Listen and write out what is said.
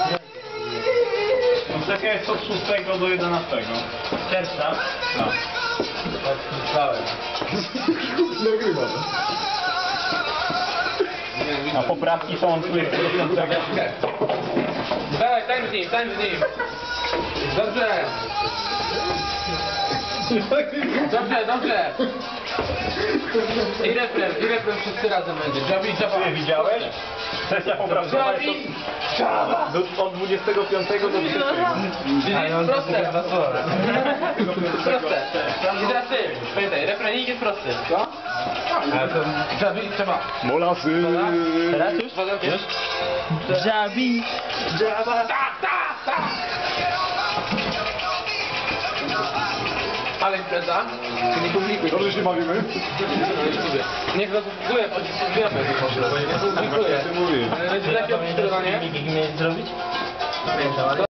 Czekaj, jest od 6 do 11. Czerwca. No. Myślałem. Nagrywam. A poprawki są od 25. Dawaj, tańcz z nim. Dobrze. Dobrze. I refren wszyscy razem będzie. Jabi, Ty widziałeś? Sesja poprawczowa jest od 25 do 30. Proste. Proste. I teraz ty. Pamiętaj, refrenik jest prosty. Co? Ale to... Jabi, trzeba. Molasy. Teraz już? Już? Jabi, Jaba. Tak. Ale impreza? Nie publikuj. Dobrze się bawimy? Niech go publikuje, wiemy. Nie publikuje. Ty mówisz. Ale będzie takie odczytywanie. Mimik umieć zrobić? To